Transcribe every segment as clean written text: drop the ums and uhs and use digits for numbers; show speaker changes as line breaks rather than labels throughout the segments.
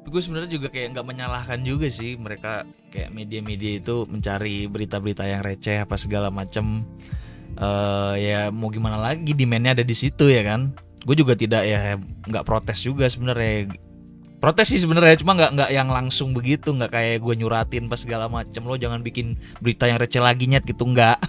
gue sebenarnya juga kayak nggak menyalahkan juga sih mereka, kayak media-media itu mencari berita-berita yang receh apa segala macem. Ya mau gimana lagi, demand-nya ada di situ ya kan. Gue juga tidak ya nggak protes juga sebenarnya. Protes sih sebenarnya, cuma nggak yang langsung begitu, nggak kayak gue nyuratin pas segala macem, lo jangan bikin berita yang receh lagi nyet gitu, nggak.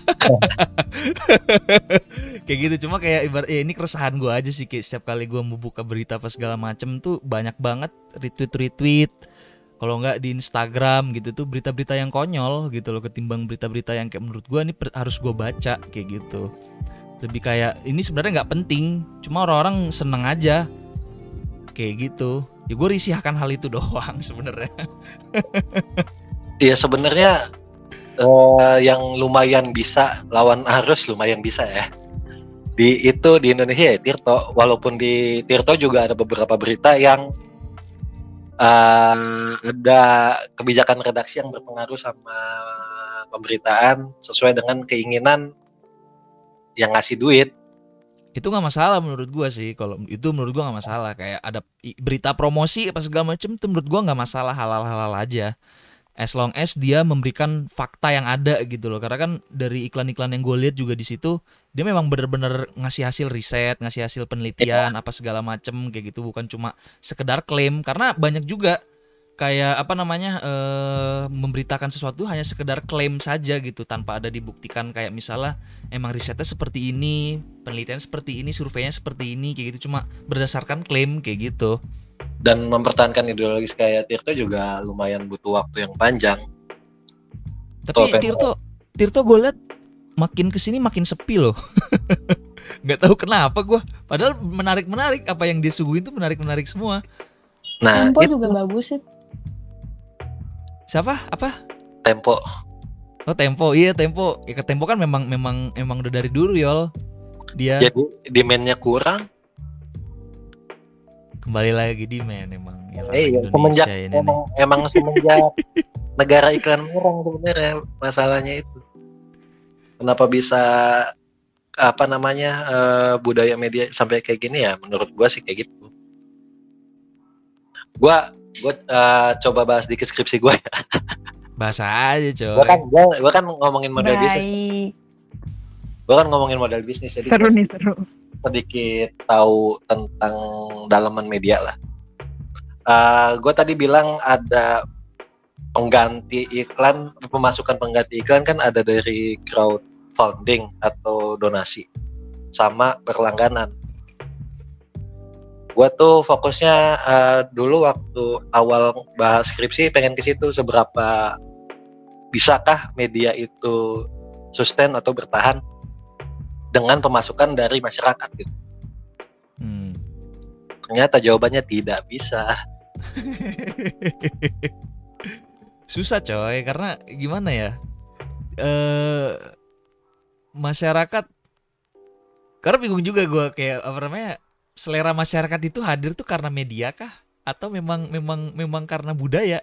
Kayak gitu, cuma kayak ibarat ya ini keresahan gue aja sih, kayak setiap kali gue mau buka berita pas segala macem tuh banyak banget retweet, kalau nggak di Instagram gitu tuh berita-berita yang konyol gitu loh, ketimbang berita-berita yang kayak menurut gue ini harus gue baca kayak gitu. Lebih kayak ini sebenarnya nggak penting, cuma orang-orang seneng aja kayak gitu. Ya gue risih akan hal itu doang sebenarnya.
Iya sebenarnya yang lumayan bisa lawan arus lumayan bisa ya. Di Indonesia ya Tirto, walaupun di Tirto juga ada beberapa berita yang ada kebijakan redaksi yang berpengaruh sama pemberitaan sesuai dengan keinginan yang ngasih duit.
Itu nggak masalah menurut gua sih, kalau itu menurut gua nggak masalah, kayak ada berita promosi apa segala macem itu menurut gua nggak masalah, halal-halal aja, as long as dia memberikan fakta yang ada gitu loh. Karena kan dari iklan-iklan yang gue lihat juga di situ dia memang bener-bener ngasih hasil riset, ngasih hasil penelitian apa segala macem kayak gitu, bukan cuma sekedar klaim. Karena banyak juga kayak apa namanya memberitakan sesuatu hanya sekedar klaim saja gitu tanpa ada dibuktikan, kayak misalnya emang risetnya seperti ini, penelitian seperti ini, surveinya seperti ini kayak gitu, cuma berdasarkan klaim kayak gitu.
Dan mempertahankan ideologis kayak Tirto juga lumayan butuh waktu yang panjang.
Tapi Tirto gue liat makin kesini makin sepi loh. Nggak tahu kenapa gue, padahal menarik apa yang dia suguhin tuh menarik semua.
Nah, Tempo juga bagus sih.
Siapa? Apa?
Tempo.
Oh Tempo, iya Tempo. Ya ke Tempo kan memang udah dari dulu Yol. Dia.
Jadi demand-nya kurang.
Kembali lagi demand emang. Ya,
semenjak emang semenjak negara iklan orang sebenarnya masalahnya itu. Kenapa bisa budaya media sampai kayak gini ya? Menurut gua sih kayak gitu. Gua coba bahas dikit skripsi gue ya.
Bahasa aja coy.
Gue kan ngomongin model bisnis. Gue kan ngomongin model bisnis. Jadi
seru.
Sedikit tahu tentang dalaman media lah. Gue tadi bilang ada pengganti iklan, pemasukan pengganti iklan kan ada dari crowdfunding atau donasi sama berlangganan. Gue tuh fokusnya dulu waktu awal bahas skripsi pengen ke situ, seberapa bisakah media itu sustain atau bertahan dengan pemasukan dari masyarakat gitu. Ternyata jawabannya tidak bisa.
Susah coy, karena gimana ya, masyarakat, karena bingung juga gue kayak apa namanya, selera masyarakat itu hadir tuh karena media kah atau memang karena budaya?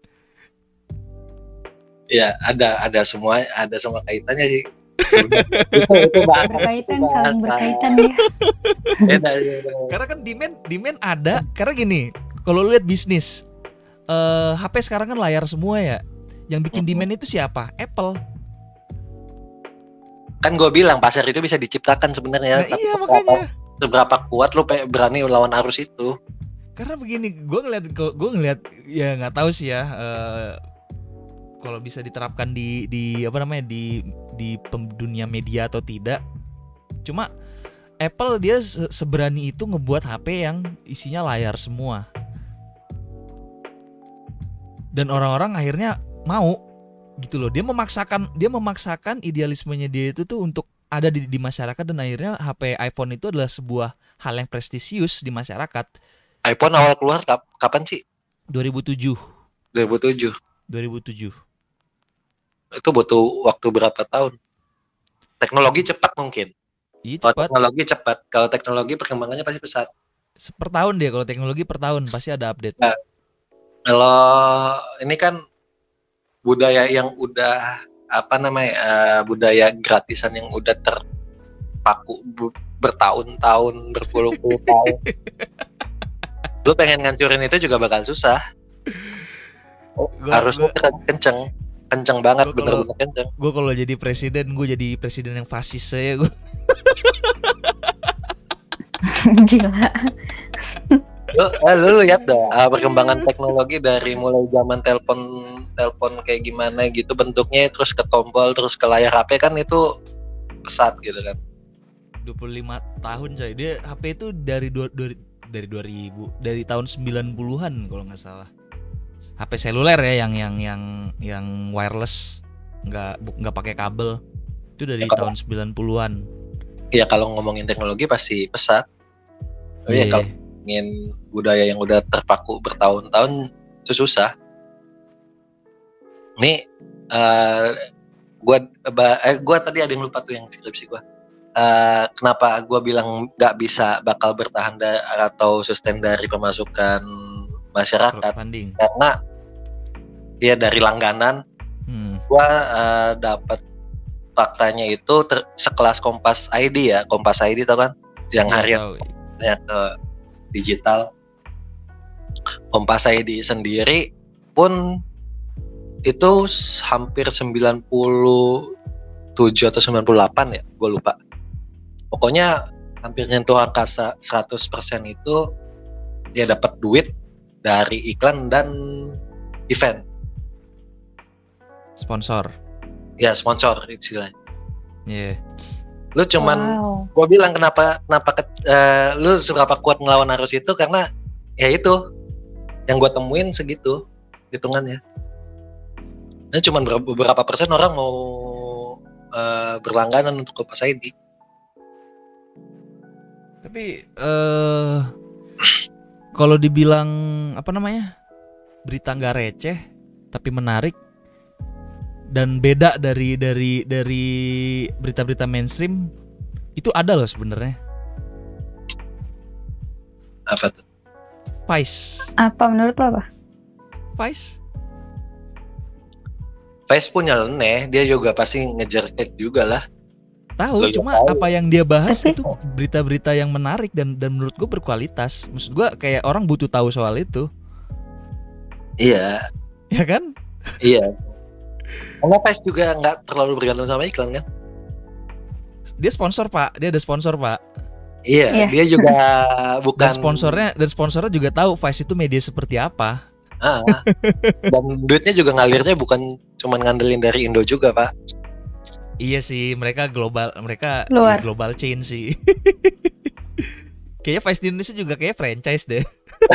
Ya ada semua kaitannya sih.
itu berkaitan, saling berkaitan ya.
Karena kan demand ada, karena gini, kalau lu lihat bisnis HP sekarang kan layar semua ya, yang bikin demand itu siapa? Apple.
Kan gue bilang pasar itu bisa diciptakan sebenarnya.
Nah, iya makanya.
Seberapa kuat lo berani lawan arus itu?
Karena begini, gue ngeliat ya nggak tahu sih ya, kalau bisa diterapkan di apa namanya di dunia media atau tidak. Cuma Apple dia seberani itu ngebuat HP yang isinya layar semua, dan orang-orang akhirnya mau gitu loh. Dia memaksakan idealismenya dia itu tuh untuk ada di masyarakat, dan akhirnya HP iPhone itu adalah sebuah hal yang prestisius di masyarakat.
iPhone awal keluar kapan sih?
2007.
Itu butuh waktu berapa tahun? Teknologi cepat mungkin.
Iya cepat.
Kalau teknologi perkembangannya pasti pesat.
Per tahun dia, kalau teknologi per tahun pasti ada update.
Nah, kalau ini kan budaya yang udah budaya gratisan yang udah terpaku bertahun-tahun, berpuluh-puluh tahun. Lu pengen ngancurin itu juga bakal susah. Harusnya kenceng banget,
Gua kalau-
bener-bener kenceng.
Gue kalau jadi presiden, gue jadi presiden yang fasis saya. Gue
Gila.
Lu lihat dah perkembangan teknologi dari mulai zaman telepon kayak gimana gitu bentuknya, terus ke tombol, terus ke layar HP kan itu pesat gitu kan.
25 tahun coy. Dia HP itu dari 2000, dari tahun 90-an kalau nggak salah. HP seluler ya yang wireless, nggak pakai kabel. Itu dari
Ya, kalau-
tahun 90-an.
Ya kalau ngomongin teknologi pasti pesat. Oh iya, kalau ingin budaya yang udah terpaku bertahun-tahun itu susah. Nih, gua tadi ada yang lupa tuh yang skripsi gua. Kenapa gua bilang nggak bisa bakal bertahan atau sustain dari pemasukan masyarakat?
Crowdfunding.
Karena ya dari langganan, gua dapat faktanya itu sekelas Kompas ID ya, Kompas ID tau kan, yang harian ke digital. Kompas ID sendiri pun itu hampir 97 atau 98 ya, gue lupa. Pokoknya hampir nyentuh angka 100% itu ya dapat duit dari iklan dan event.
Sponsor.
Ya sponsor istilahnya.
Iya.
Lu cuman gue bilang kenapa lu seberapa kuat ngelawan arus itu karena ya itu yang gue temuin segitu hitungannya. Ini cuman beberapa persen orang mau berlangganan untuk Kompas ID.
Tapi kalau dibilang apa namanya, berita nggak receh tapi menarik dan beda dari berita-berita mainstream, itu ada loh sebenarnya.
Apa tuh?
Vice.
Apa menurut lo apa?
Vice
punya leneh, dia juga pasti ngejar cake juga lah.
tahu, cuma
tahu.
apa yang dia bahas
Tapi-
itu berita-berita yang menarik dan menurut gue berkualitas. Maksud gue kayak orang butuh tahu soal itu,
Iya,
ya kan?
iya. Karena Vice juga nggak terlalu bergantung sama iklan kan?
Dia sponsor pak, dia ada sponsor pak.
Iya,
Iya.
dia juga bukan.
Dan sponsornya juga tahu Vice itu media seperti apa.
Dan duitnya juga ngalirnya bukan cuma ngandelin dari Indo juga, Pak.
Iya sih, mereka global
Luar.
global chain sih. Kayaknya Vice di Indonesia juga kayak franchise deh.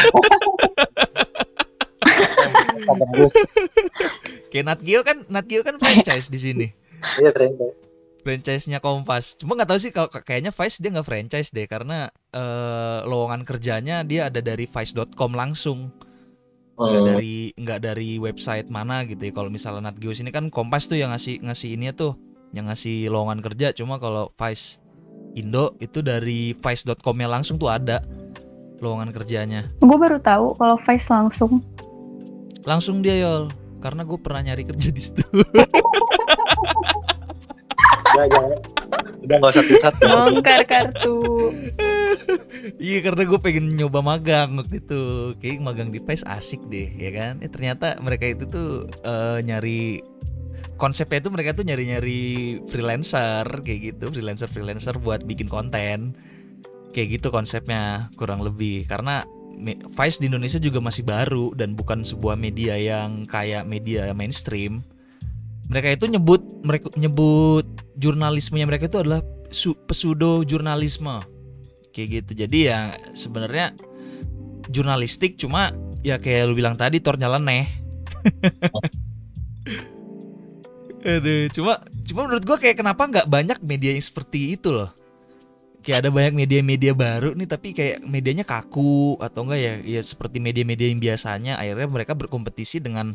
Kayak Nat Geo kan franchise di sini.
Iya, keren.
Franchise-nya Kompas. Cuma nggak tahu sih kalau kayaknya Vice dia nggak franchise deh karena lowongan kerjanya dia ada dari vice.com langsung. Nggak dari website mana gitu ya. Kalau misalnya Nat Geo sini kan Kompas tuh yang ngasih ini tuh, yang ngasih lowongan kerja. Cuma kalau Vice Indo itu dari vice.com-nya langsung tuh ada lowongan kerjanya.
Gue baru tahu kalau Vice
Langsung dia Yol, karena gue pernah nyari kerja di situ.
Udah nggak usah curhat.
bongkar kartu.
Iya, karena gue pengen nyoba magang waktu itu. Kayak magang di Vice asik deh, ya kan? Ternyata mereka itu tuh nyari, konsepnya itu mereka tuh nyari freelancer kayak gitu, freelancer buat bikin konten. Kayak gitu konsepnya kurang lebih. Karena Vice di Indonesia juga masih baru dan bukan sebuah media yang kayak media mainstream. Mereka itu nyebut jurnalismenya mereka itu adalah pseudo jurnalisme. Kayak gitu. Jadi ya sebenarnya jurnalistik, cuma ya kayak lu bilang tadi tornya leneh. Aduh, cuma menurut gua kayak kenapa nggak banyak media yang seperti itu loh. Kayak ada banyak media-media baru nih tapi kayak medianya kaku atau enggak ya seperti media-media yang biasanya, akhirnya mereka berkompetisi dengan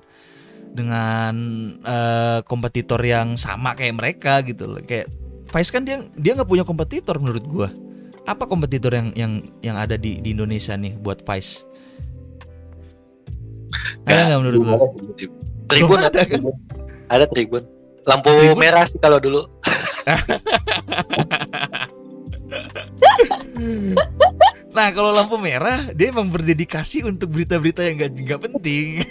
kompetitor yang sama kayak mereka gitu loh. Kayak Vice kan dia nggak punya kompetitor menurut gua. Apa kompetitor yang ada di Indonesia nih buat Vice? Ada nggak menurut gua?
Tribun
Belum
ada
ada kan?
Tribun. Ada Tribun. Lampu
Tribun?
merah sih kalau dulu.
Nah, kalau lampu merah dia emang berdedikasi untuk berita-berita yang nggak penting.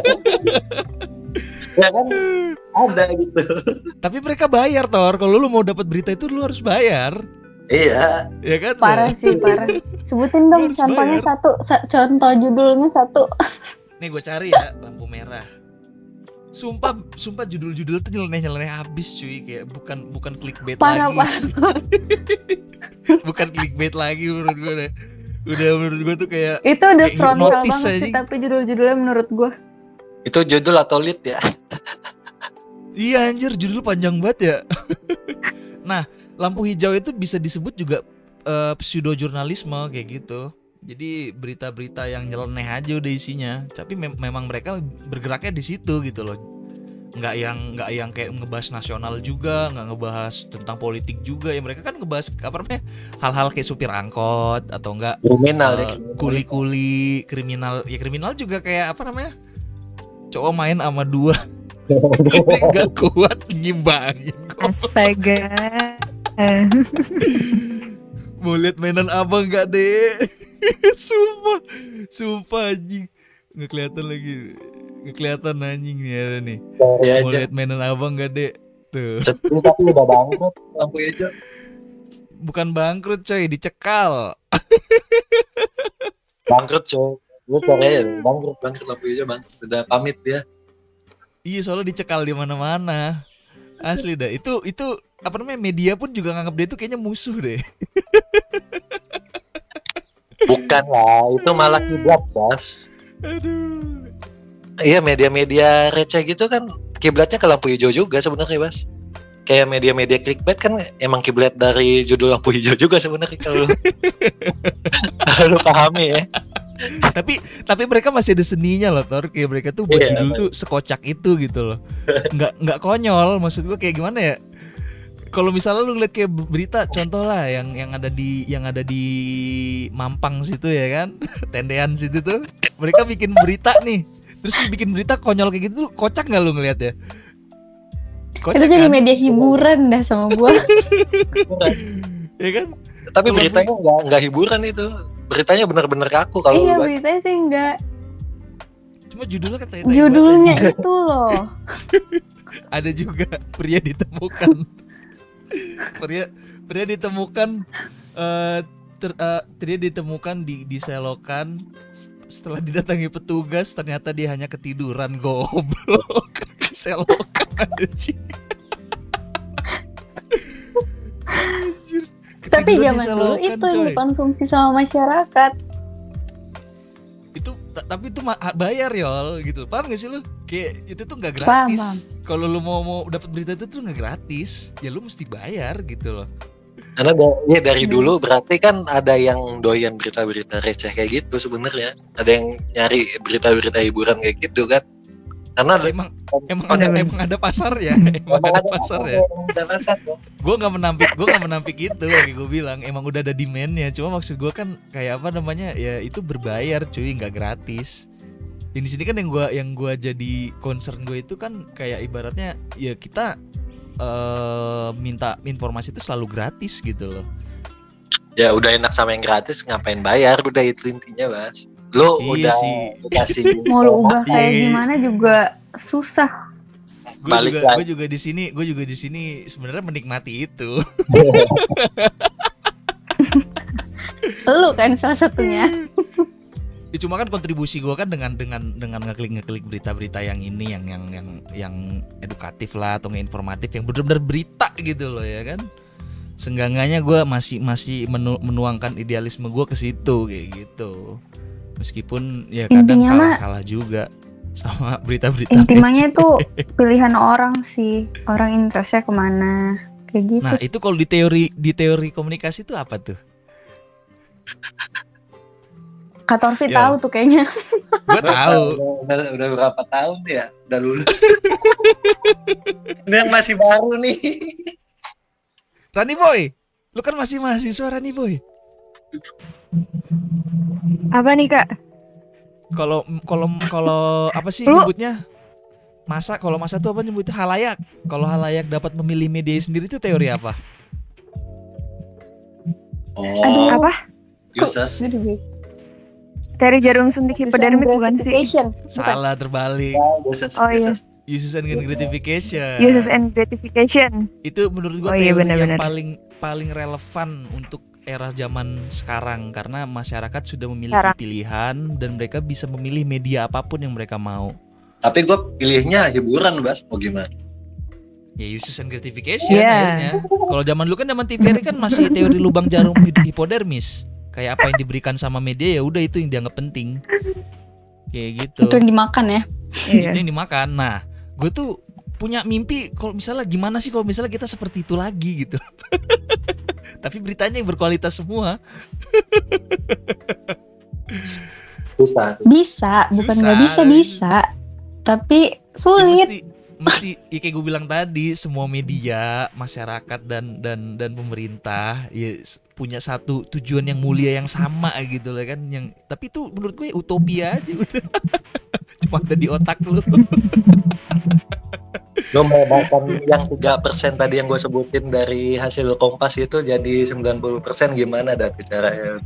Ya kan ada gitu.
Tapi mereka bayar, Tor. Kalau lu mau dapat berita itu lu harus bayar.
Iya.
Ya kan?
Parah sih, parah. Sebutin dong
Harus
contohnya
bayar.
contoh judulnya satu.
Nih gue cari ya lampu merah. Sumpah judul-judul tuh nyeleneh habis cuy, kayak bukan clickbait
Parah,
lagi.
parah.
Bukan clickbait lagi menurut gue deh. Udah menurut gue tuh kayak
Itu udah
kayak
frontal
hipnotis
banget
aja.
sih, tapi judul-judulnya menurut gue.
Itu judul atau lead ya?
Iya anjir, judul panjang banget ya. Nah, lampu hijau itu bisa disebut juga pseudo jurnalisme kayak gitu. Jadi berita-berita yang nyeleneh aja udah isinya. Tapi memang mereka bergeraknya di situ gitu loh. Nggak yang kayak ngebahas nasional juga, nggak ngebahas tentang politik juga. Ya mereka kan ngebahas apa namanya, hal-hal kayak supir angkot atau enggak
Kriminal ya.
kuli-kuli, kriminal. Ya kriminal juga kayak apa namanya, cowok main sama dua nggak kuat nyimbangin.
Astaga.
Mau lihat mainan abang nggak deh? Sumpah anjing, nggak kelihatan anjing nih ada nih.
Cari
Mau
aja.
lihat mainan abang nggak deh? Tuh,
Sepi tapi udah bangkrut lampu hijau.
bukan bangkrut coy, dicekal.
Bangkrut coy. Lu cari aja bangkrut lampu hijau bangkrut. Udah pamit dia.
Iya, soalnya dicekal di mana-mana. Asli dah. Itu apa namanya, media pun juga nganggap dia tuh kayaknya musuh deh.
Bukan lah, itu malah kiblat, Bas.
Aduh.
Iya, media-media receh gitu kan kiblatnya ke lampu hijau juga sebenarnya, Bas. Kayak media-media clickbait kan emang kiblat dari judul lampu hijau juga sebenarnya kalau lu pahami ya.
Tapi mereka masih ada seninya loh, Tor. Kayak mereka tuh buat
Iya,
judul tuh sekocak itu gitu loh. Nggak konyol. Maksud gua kayak gimana ya? Kalau misalnya lu ngeliat kayak berita, contoh lah yang ada di Mampang situ ya kan, tendean situ tuh, mereka bikin berita nih, terus bikin berita konyol kayak gitu, kocak nggak lu ngeliat ya?
Itu
Kocak
jadi
kan?
media hiburan dah sama gue.
Ya kan?
Tapi
Kalau
beritanya nggak hiburan itu. Beritanya benar-benar kaku kalau
Iya,
lu baca.
beritanya sih enggak.
Cuma judulnya katanya
Judulnya itu loh.
ada juga pria ditemukan. pria ditemukan dia ditemukan di selokan. Setelah didatangi petugas, ternyata dia hanya ketiduran, goblok. Di selokan anjing. Anjir,
Tapi
ketiduran di
zaman dulu
selokan,
itu yang
coy.
dikonsumsi sama masyarakat.
Itu tapi itu bayar yol gitu, paham gak sih lu? Kayak itu tuh nggak
Paham,
gratis.
paham.
Kalau lu mau dapat berita itu tuh nggak gratis, ya lu mesti bayar gitu loh.
Karena dari dulu berarti kan ada yang doyan berita-berita receh kayak gitu sebenarnya. Ada yang nyari berita-berita hiburan kayak gitu kan. Karena
Emang
Bener-bener.
emang ada pasar ya, emang ada pasar ya.
Ada pasar ya.
Gue nggak menampik itu, kayak gue bilang emang udah ada demandnya. Cuma maksud gue kan kayak apa namanya, ya itu berbayar cuy, nggak gratis. Di sini kan yang gua jadi concern gue itu kan kayak ibaratnya ya kita minta informasi itu selalu gratis gitu loh.
Ya udah enak sama yang gratis, ngapain bayar? Udah itu intinya, Bas. Lu
Iya
udah
sih.
dikasih
Mau lu ubah kayak
Iya.
gimana juga susah.
Balik lagi.
Gue juga di sini sebenarnya menikmati itu.
Lu kan salah satunya.
Ya, cuma kan kontribusi gue kan dengan ngeklik berita-berita yang ini yang edukatif lah atau informatif yang benar-benar berita gitu loh ya kan. Senggangannya gue masih menuangkan idealisme gue ke situ kayak gitu. Meskipun ya kadang
Intinya
kalah juga sama berita-berita.
Intimanya tuh pilihan orang sih, orang interestnya kemana, kayak gitu.
Nah
sih.
itu kalau di teori komunikasi itu apa tuh?
Kak Torfi
Ya.
tahu tuh kayaknya.
Gue tahu.
Udah berapa tahun ya? Udah lulus. Ini yang masih baru nih.
Rani Boy, lu kan masih mahasiswa Rani Boy.
Apa nih Kak?
Kalau apa sih
Lu-
nyebutnya? Kalau masa tuh apa nyebutnya? Halayak. Kalau halayak dapat memilih media sendiri itu teori apa?
Oh,
Apa?
Uses.
Cari jarum suntik hipodermik bukan sih?
Gratification.
Salah, terbalik.
Uses.
Oh, iya.
Uses and gratification.
Uses and gratification.
Itu menurut gua
Oh, iya,
teori yang
benar-benar.
paling relevan untuk era zaman sekarang karena masyarakat sudah memiliki
Sekarang.
pilihan dan mereka bisa memilih media apapun yang mereka mau.
Tapi gue pilihnya hiburan, Bas. Mau gimana?
Ya uses and gratification
Iya.
akhirnya. Kalau zaman dulu kan zaman TVRI kan masih teori lubang jarum hipodermis. Kayak apa yang diberikan sama media ya udah itu yang dianggap penting. Kayak gitu.
Itu yang dimakan ya.
Iya.
Itu yang dimakan. Nah, gue tuh punya mimpi kalau misalnya gimana sih kalau misalnya kita seperti itu lagi gitu. Tapi beritanya yang berkualitas semua.
Susah.
Bisa, bukan nggak bisa
Susah.
bisa. Tapi
Ya,
sulit.
mesti ya kayak gue bilang tadi semua media masyarakat dan pemerintah ya punya satu tujuan yang mulia yang sama gitu lah kan yang tapi itu menurut gue utopia aja udah cuma ada di otak lu.
Lo mau bahkan yang 3% tadi yang gue sebutin dari hasil Kompas itu jadi 90% gimana dah caranya?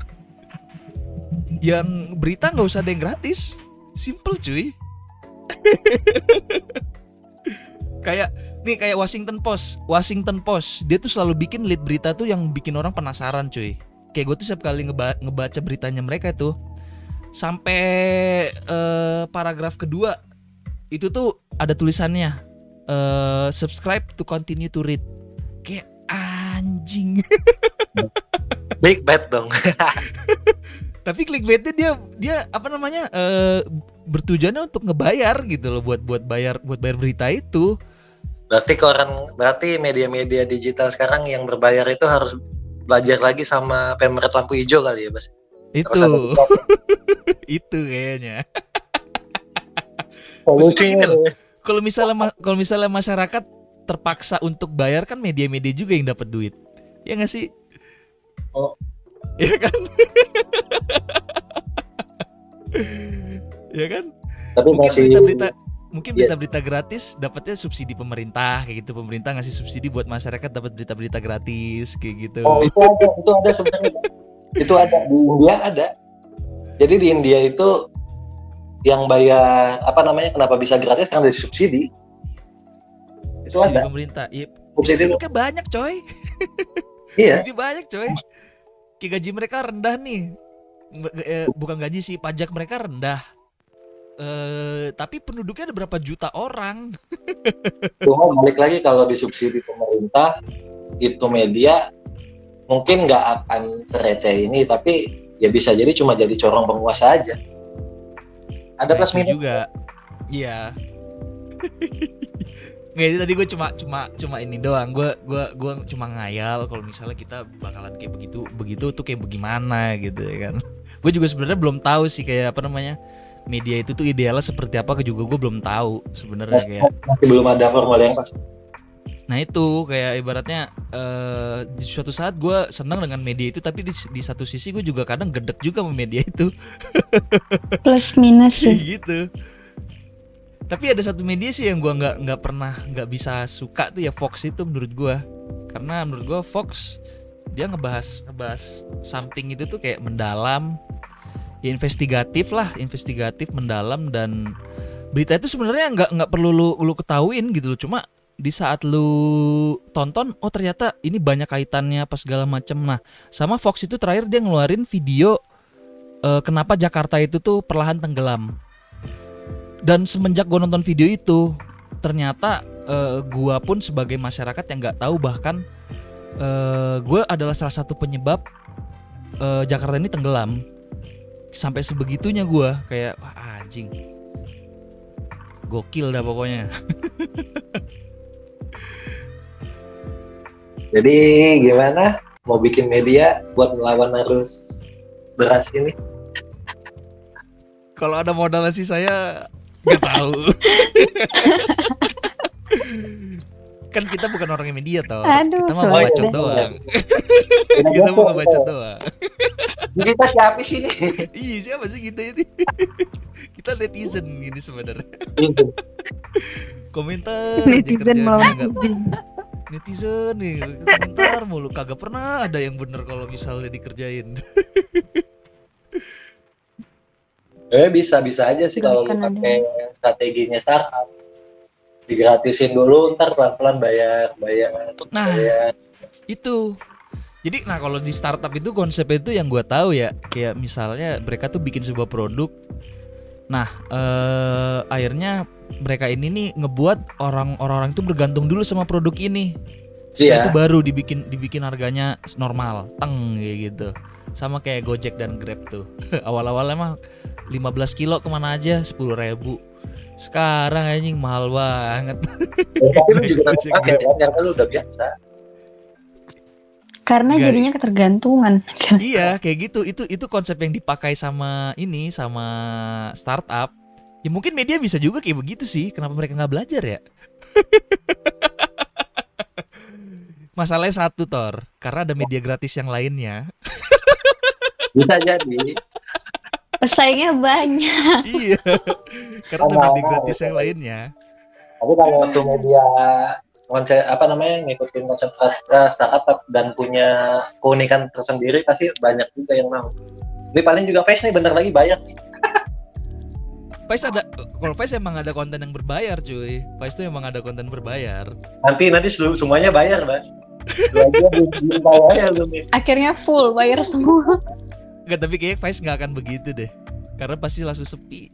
Yang berita nggak usah ada yang gratis, simple cuy. kayak Washington Post dia tuh selalu bikin lead berita tuh yang bikin orang penasaran cuy. Kayak gue tuh setiap kali ngebaca beritanya mereka tuh sampai paragraf kedua itu tuh ada tulisannya subscribe to continue to read. Kayak anjing.
Big bet dong.
Tapi clickbaitnya dia apa namanya bertujuannya untuk ngebayar gitu loh buat bayar berita itu.
Berarti media-media digital sekarang yang berbayar itu harus belajar lagi sama pemeret lampu hijau kali ya, Bas.
Itu
Harus ada TikTok.
itu kayaknya.
Solusinya
Maksudnya
deh.
Kalau misalnya masyarakat terpaksa untuk bayar kan media-media juga yang dapat duit. Ya nggak sih?
Oh.
Ya kan? Ya kan?
Tapi
Mungkin
masih
mungkin
Iya.
berita-berita gratis dapatnya subsidi pemerintah kayak gitu. Pemerintah ngasih subsidi buat masyarakat dapat berita-berita gratis kayak gitu.
Oh, itu ada sebenarnya. Itu ada di India ada. Jadi di India itu yang bayar apa namanya kenapa bisa gratis karena ada subsidi. Itu
Subsidi
ada.
pemerintah. Iya,
Subsidi
penduduknya banyak coy.
iya.
Jadi banyak coy. Kayak gaji mereka rendah nih. Bukan gaji sih, pajak mereka rendah. Tapi penduduknya ada berapa juta orang.
Cuma balik lagi kalau disubsidi pemerintah itu media mungkin nggak akan sereceh ini tapi ya bisa jadi cuma jadi corong penguasa aja. Ada plus
Itu
minus
juga. Iya. Nggak, itu tadi gue cuma ini doang. Gue cuma ngayal kalau misalnya kita bakalan kayak begitu tuh kayak bagaimana gitu ya kan. Gue juga sebenarnya belum tahu sih kayak apa namanya media itu tuh idealnya seperti apa juga gue belum tahu sebenarnya kayak.
masih belum ada formula yang pas.
Nah itu kayak ibaratnya di suatu saat gue senang dengan media itu tapi di satu sisi gue juga kadang gedek juga sama media itu.
Plus minus sih.
Gitu. Tapi ada satu media sih yang gue nggak bisa suka tuh ya Fox itu menurut gue. Karena menurut gue Fox dia ngebahas something itu tuh kayak mendalam, ya investigatif, mendalam dan berita itu sebenarnya nggak perlu lu ketahuin gitu loh. Cuma di saat lu tonton, oh ternyata ini banyak kaitannya apa segala macam. Nah, sama Fox itu terakhir dia ngeluarin video kenapa Jakarta itu tuh perlahan tenggelam. Dan semenjak gue nonton video itu, ternyata gue pun sebagai masyarakat yang nggak tahu bahkan gue adalah salah satu penyebab Jakarta ini tenggelam. Sampai sebegitunya gue kayak wah anjing, gokil dah pokoknya.
Jadi gimana? Mau bikin media buat melawan arus beras ini?
Kalau ada modalnya sih saya nggak tahu. Kan kita bukan orang yang media toh.
Aduh,
Kita mah
sulit
ngebacot
deh.
doang. Kita mau ngebacot doang.
Kita siapa sih ini?
Iya siapa sih kita ini? Kita netizen ini sebenarnya. Komentar aja
Netizen
kerjanya,
melawan
nggak-
izin.
netizen nih komentar mulu, kagak pernah ada yang bener kalau misalnya dikerjain.
Bisa aja sih kalau lu
Berikan
pakai strateginya startup. Digratisin dulu, ntar pelan-pelan bayar.
Nah, itu. Jadi kalau di startup itu konsepnya itu yang gue tahu ya, kayak misalnya mereka tuh bikin sebuah produk. Nah, akhirnya mereka ini nih ngebuat orang-orang itu bergantung dulu sama produk ini. Setelah itu baru dibikin harganya normal, kayak gitu. Sama kayak Gojek dan Grab tuh. Awal-awalnya mah 15 kilo kemana aja 10.000. Sekarang anjing mahal banget.
Tapi lu juga tetap pakai kan, karena lu udah biasa.
Karena jadinya ketergantungan.
Iya, kayak gitu. Itu konsep yang dipakai sama startup. Ya mungkin media bisa juga kayak begitu sih. Kenapa mereka nggak belajar ya? Masalahnya satu, Tor, karena ada media gratis yang lainnya.
Bisa jadi.
Pesaingnya banyak.
Iya. Karena ada media gratis yang lainnya.
Tapi kalau waktu media ngikutin konsep startup dan punya keunikan tersendiri, pasti banyak juga yang mau. Ini paling juga Vice nih bentar lagi bayar nih.
Kalau Vice emang ada konten yang berbayar, cuy. Vice tuh emang ada konten berbayar.
Nanti semuanya bayar, Mas. Belum bayar belum nih.
Akhirnya full bayar semua.
Enggak, tapi kayak Vice nggak akan begitu deh. Karena pasti langsung sepi.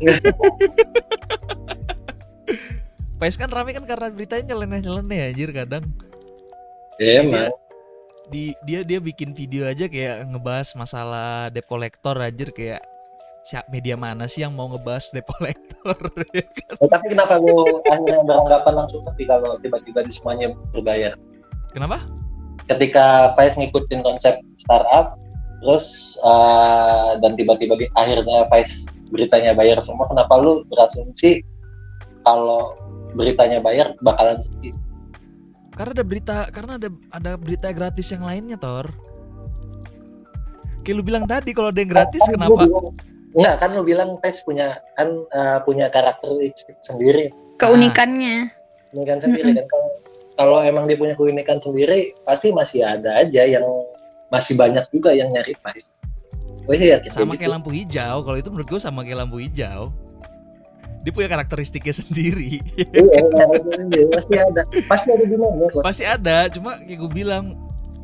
Vice kan rame kan karena beritanya nyeleneh anjir kadang.
Emang.
Dia bikin video aja kayak ngebahas masalah debt collector anjir, kayak media mana sih yang mau ngebahas debt collector ya kan?
Tapi kenapa lu akhirnya beranggapan langsung sepi kalau tiba-tiba di semuanya berbayar?
Kenapa?
Ketika Vice ngikutin konsep startup, terus dan tiba-tiba akhirnya Vice beritanya bayar semua, kenapa lu berasumsi kalau beritanya bayar bakalan sepi?
Karena ada berita gratis yang lainnya, Tor. Kayak lu bilang tadi, kalau ada yang gratis kenapa?
Enggak, kan lu bilang Vice punya karakteristik sendiri.
Keunikannya.
Keunikan sendiri kan. Kalau emang dia punya keunikan sendiri, pasti masih ada aja yang masih banyak juga yang nyari Vice. Gue sih yakin
sama kayak lampu hijau. Kalau itu menurut gue sama kayak lampu hijau. Dia punya karakteristiknya sendiri.
Iya, pasti ada. Pasti ada gimana?
Pasti ada, cuma kayak gue bilang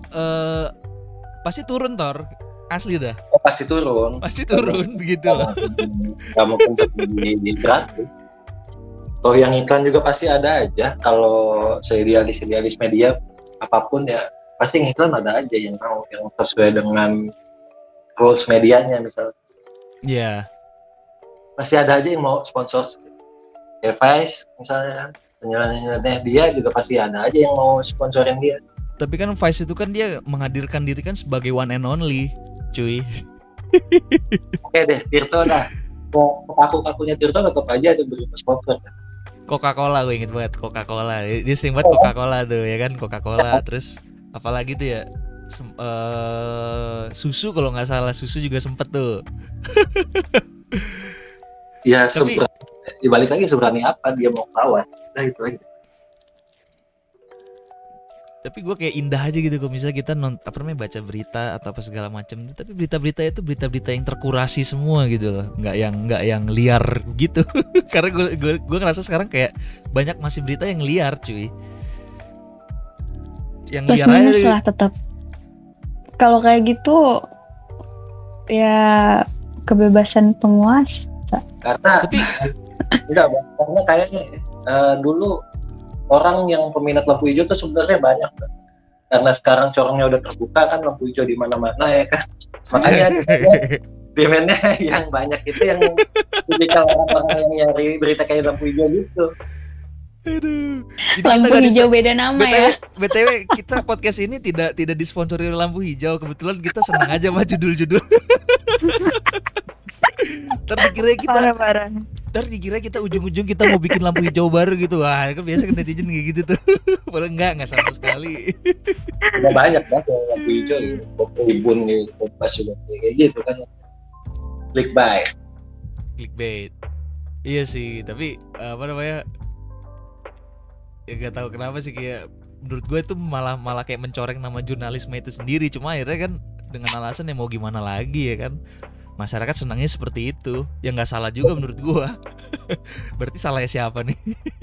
pasti turun, Tor. Asli dah.
Pasti turun.
Begitu lah.
Gak mungkin seperti gratis. Oh, yang iklan juga pasti ada aja. Kalau seidealis media apapun ya, pasti ngiklan ada aja yang mau, yang sesuai dengan rules medianya misalnya.
Iya. Yeah.
Pasti ada aja yang mau sponsor. Vice misalnya, penyalannya dia juga pasti ada aja yang mau sponsorin dia.
Tapi kan Vice itu kan dia menghadirkan diri kan sebagai one and only, cuy.
Oke deh, Tirto dah. Kaku-kakunya Tirto tetap aja ada beri sponsor.
Coca-Cola, gue inget banget Coca-Cola. Dia sering banget Coca-Cola tuh ya kan, Coca-Cola. Terus apalagi tuh ya, susu kalau nggak salah, susu juga sempet tuh.
Ya, dibalik lagi seberani apa dia mau lawan. Nah itu aja.
Tapi gue kayak indah aja gitu kalau misalnya kita baca berita atau apa segala macam. Tapi berita-berita itu berita-berita yang terkurasi semua gitu loh, nggak yang liar gitu. Karena gue ngerasa sekarang kayak banyak masih berita yang liar, cuy. Yang
plus
liar
minus
aja.
Lah tetap. Kalau kayak gitu ya kebebasan penguasa.
Karena karena kayaknya dulu orang yang peminat lampu hijau tuh sebenarnya banyak, kan? Karena sekarang corongnya udah terbuka kan, lampu hijau di mana-mana ya kan, makanya demand-nya yang banyak itu yang tipikal orang-orang yang nyari berita kayak lampu hijau gitu.
Aduh.
Lampu hijau beda nama ya.
BTW kita podcast ini tidak disponsori oleh lampu hijau. Kebetulan kita senang aja sama judul-judul. Ntar dikira kita ujung-ujung kita mau bikin lampu hijau baru gitu. Wah, kan biasa netizen kayak gitu tuh. Padahal enggak sama sekali.
Udah banyak banget lampu hijau gitu. Tribun gitu, Kompas juga kayak gitu kan. Clickbait.
Iya sih, tapi ya gak tahu kenapa sih, kayak menurut gue itu malah kayak mencoreng nama jurnalisme itu sendiri. Cuma akhirnya kan dengan alasan ya mau gimana lagi ya kan, masyarakat senangnya seperti itu. Ya nggak salah juga menurut gua. Berarti salahnya siapa nih?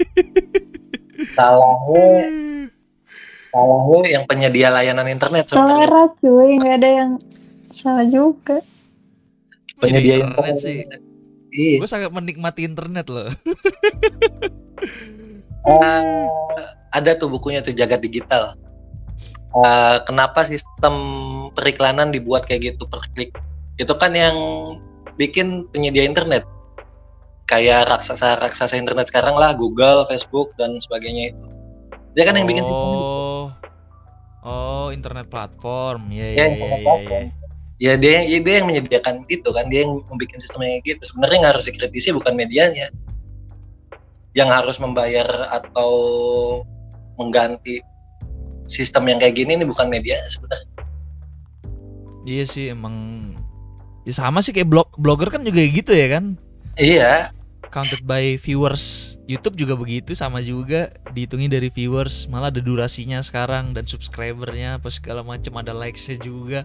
Salahnya yang penyedia layanan internet sebenarnya.
Selera cuy, nggak ada yang salah juga.
Penyedia
internet sih.
Iya.
Gue sangat menikmati internet loh.
Ada tuh bukunya tuh Jagat Digital. Kenapa sistem periklanan dibuat kayak gitu per klik? Itu kan yang bikin penyedia internet. Kayak raksasa internet sekarang lah, Google, Facebook dan sebagainya itu. Dia kan yang bikin sistem itu.
Oh, internet platform.
Ya, internet platform. Ya dia yang menyediakan itu kan, dia yang membuat sistemnya gitu. Sebenarnya nggak harus dikritisi, bukan medianya yang harus membayar atau mengganti sistem yang kayak gini. Ini bukan media sebenarnya.
Iya sih, emang ya sama sih kayak blogger kan juga gitu ya kan.
Iya,
Counted by viewers. YouTube juga begitu, sama juga dihitungi dari viewers, malah ada durasinya sekarang dan subscribernya apa segala macam, ada likes-nya juga.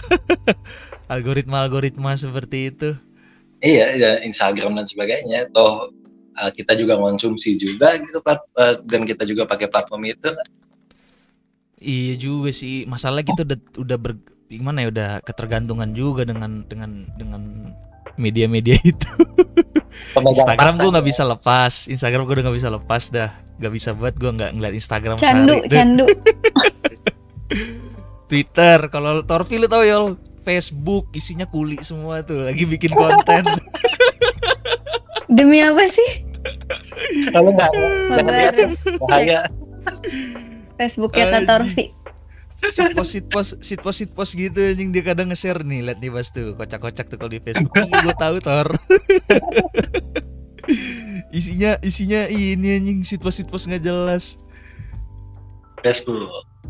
Algoritma seperti itu.
Iya, ya, Instagram dan sebagainya. Toh kita juga konsumsi juga gitu, dan kita juga pakai platform itu.
Iya juga sih. Masalah kita udah gimana ya, udah ketergantungan juga dengan media-media itu. Instagram gue nggak bisa lepas. Instagram gue udah nggak bisa lepas dah. Nggak bisa buat gue nggak ngeliat Instagram sehari.
Candu.
Twitter, kalau Torvi lu tau ya, Facebook isinya kuli semua tuh, lagi bikin konten.
Demi apa sih?
Kalau nggak
Harus
bahaya.
Facebooknya Kak Torvi.
Sit-post gitu anjing, dia kadang nge-share nih, liat nih pas tuh, kocak-kocak tuh kalau di Facebook. Iya gue tahu Tor. isinya ini anjing, sit-post nggak jelas.
Facebook.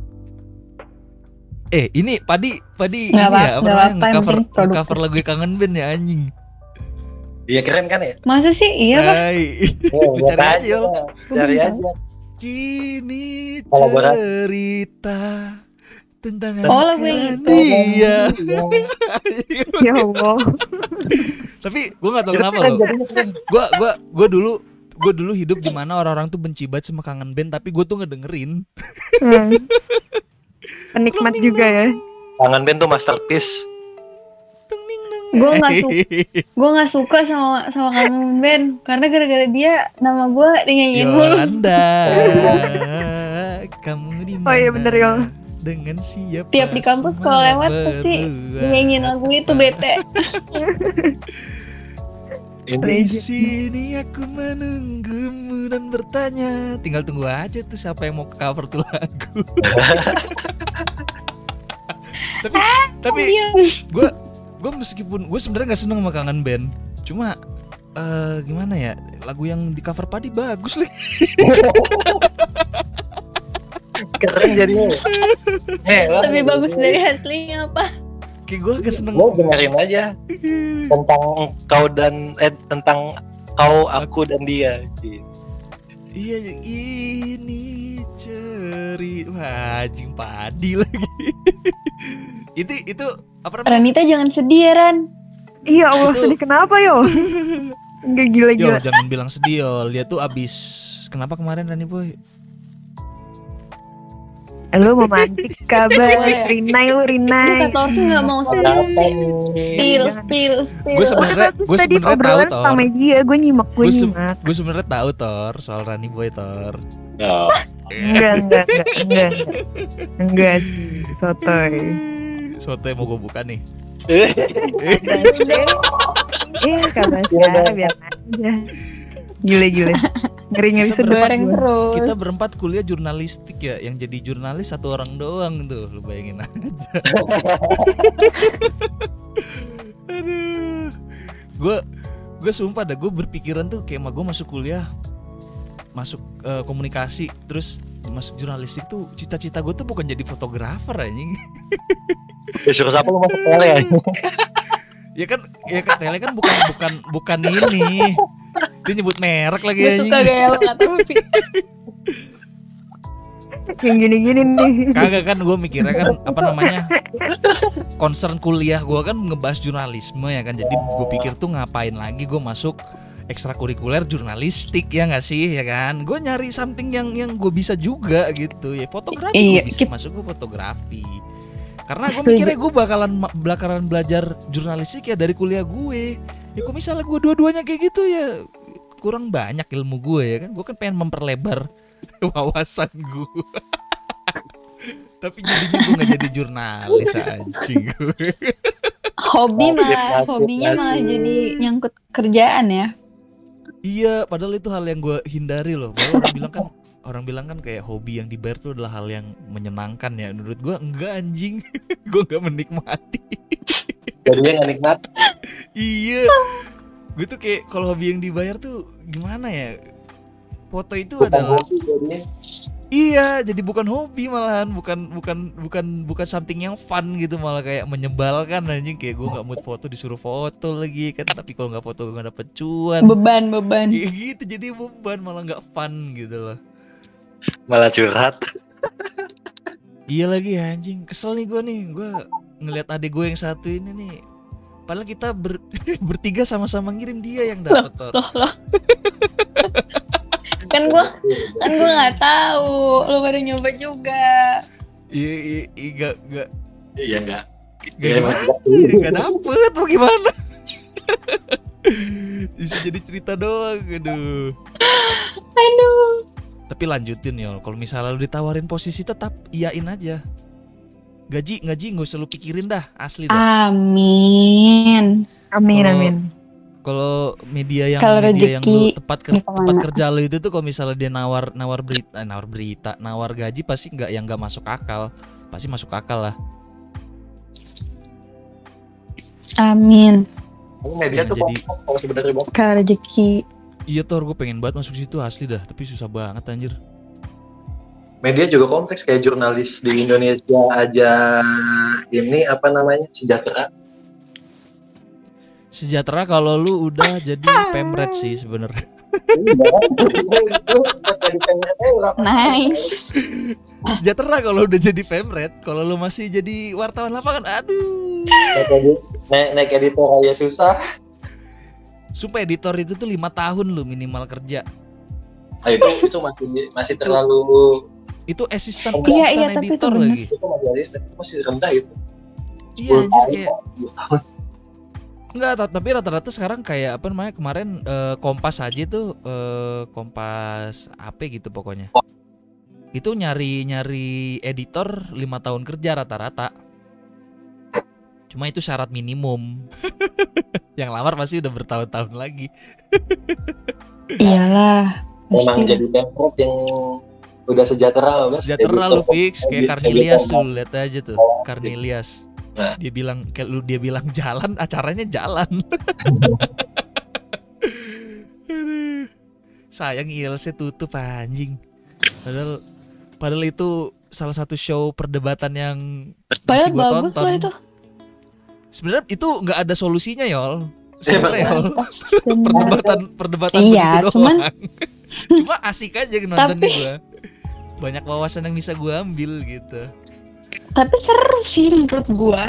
Ini Padi ini
Nggak
ya, apa namanya,
apa-apa, yang penting
nge-cover lagu Kangen Band ya anjing.
Iya keren kan ya?
Masa sih? Iya Pak.
Lu cari aja Yol.
Cari aja.
Kini
Kolaborasi.
cerita tentang
lagu yang itu.
Iya.
Ya Allah.
Tapi gue nggak tahu kenapa loh. Gue dulu hidup di mana orang-orang tuh benci banget sama Kangen Band, tapi gue tuh ngedengerin.
Penikmat juga ya.
Kangen Band tuh masterpiece.
Gue nggak suka sama Kangen Band karena gara-gara dia nama gue dinyanyiin mulu.
Yolanda, kamu di mana?
Oh iya bener Yol.
Dengan siapa?
Tiap di kampus kalau lewat pasti dinyanyiin lagu itu, bete.
Di sini aku menunggumu dan bertanya. Tinggal tunggu aja tuh siapa yang mau ke cover tuh lagu. tapi gue meskipun gue sebenarnya nggak seneng sama Kangen Band, cuma gimana ya, lagu yang di cover Padi bagus lagi.
Keren jadinya.
Lebih bagus dari aslinya apa?
Kayak gue agak seneng.
Lo dengerin aja tentang kau dan tentang kau, aku dan dia.
Iya, ini cerita. Wah, anjing Padi lagi. itu apa namanya?
Ranita jangan sedih ya Ran.
Iya Allah, sedih kenapa Yo? Enggak gila-gila.
Yo, jangan bilang sedih Yol. Dia tuh abis kenapa kemarin Rani Boy?
Lu mau mantik kabar Rinai lu Rinai.
Kata Torvi nggak mau spill.
Gue sebenarnya tahu Tor.
Sama dia, gue nyimak.
Gue sebenarnya tahu Tor soal Rani Boy Tor.
No.
Enggak sih, sotoy.
Sotoy mau gue buka nih.
Kabar sekarang biar aja. Gile. Ngeri sedep.
Kita berempat kuliah jurnalistik ya, yang jadi jurnalis satu orang doang tuh, lu bayangin aja. Aduh, gue sumpah dah, gue berpikiran tuh kayak gue masuk kuliah, masuk komunikasi, terus masuk jurnalistik tuh cita-cita gue tuh bukan jadi fotografer anjing.
Suruh siapa lu masuk tele ya?
Ya kan tele kan bukan ini. Dia nyebut merek lagi anjing.
Gue suka gaya lo kata Torvi.
Yang gini-gini nih.
Kagak kan gue mikirnya kan apa namanya, concern kuliah gue kan ngebahas jurnalisme ya kan. Jadi gue pikir tuh ngapain lagi gue masuk ekstrakurikuler jurnalistik ya nggak sih ya kan. Gue nyari something yang gue bisa juga gitu ya. Fotografi
Iya,
gue bisa masuk gue fotografi. Karena gue
Setuju.
mikirnya gue bakalan belajar jurnalistik ya dari kuliah gue. Ya kok misalnya gue dua-duanya kayak gitu ya kurang banyak ilmu gue ya kan. Gue kan pengen memperlebar wawasan gue. Tapi jadinya gue gak jadi jurnalis anjing gue.
Hobinya malah jadi nyangkut kerjaan ya.
Iya, padahal itu hal yang gue hindari loh. Padahal orang bilang kan kayak hobi yang dibayar tuh adalah hal yang menyenangkan ya. Menurut gue enggak anjing. Gue gak menikmati.
Jadinya nggak nikmat.
Iya. Gue tuh kayak kalau hobi yang dibayar tuh gimana ya? Foto itu adalah iya, jadi bukan hobi malahan, bukan something yang fun gitu, malah kayak menyebalkan anjing. Kayak gue nggak mood foto disuruh foto lagi kan, tapi kalau nggak foto gue nggak dapet cuan.
Beban.
Kayak gitu jadi beban, malah nggak fun gitu loh.
Malah curhat.
Iya lagi anjing, kesel nih gue ngelihat adik gue yang satu ini nih. Padahal kita bertiga sama-sama ngirim, dia yang dapet Tor.
Kan gue nggak tahu, lo baru nyoba juga.
Iya, gak
Iya nggak.
Gak dapet, mau gimana? Bisa jadi cerita doang, aduh. Tapi lanjutin Yol, kalau misalnya lu ditawarin posisi tetap iyain aja. Gaji gak usah lu pikirin dah, asli dah.
Amin.
Kalau media yang
Kalau
lu
rezeki
tempat kerja lu itu tuh, kalau misalnya dia nawar gaji, pasti nggak masuk akal. Pasti masuk akal lah.
Amin.
Media tuh
Jadi
kalau sebenarnya Bang.
Kalau rezeki.
iya Tor, gue pengen banget masuk situ asli dah, tapi susah banget anjir.
Media juga kompleks, kayak jurnalis di Indonesia aja ini apa namanya,
Sejahtera kalau lu udah jadi pemret sih sebenarnya.
Nice.
Sejahtera kalau udah jadi pemret, kalau lu masih jadi wartawan lapangan, aduh.
Naik editor aja susah.
Sumpah editor itu tuh 5 tahun lu minimal kerja.
Nah, itu masih terlalu.
Itu asisten
Iya, tapi
editor
itu bener.
lagi.
Itu masih rendah itu.
Iya anjir, kayak enggak, tapi rata-rata sekarang kayak apa namanya, kemarin Kompas aja tuh, Kompas AP gitu pokoknya. Itu nyari editor 5 tahun kerja rata-rata. Cuma itu syarat minimum. Yang lamar pasti udah bertahun-tahun lagi.
Iyalah.
Memang
pasti.
jadi pemret yang udah sejahtera, Mas.
Sejahtera lu fix kayak Karnilias tuh, lihat aja tuh
Oh,
Karnilias.
Nah.
Dia bilang jalan, acaranya jalan. Aduh. Sayang ILC tutup anjing. Padahal itu salah satu show perdebatan yang
Padahal
masih gua
bagus
tonton.
loh itu.
Sebenarnya itu nggak ada solusinya Yol.
Iya,
Sebenarnya Yol. Perdebatan
Iya,
begitu
cuman
doang. Cuma asik aja nontonnya
Tapi-
gua. Banyak wawasan yang bisa gua ambil gitu.
tapi seru sih menurut gua.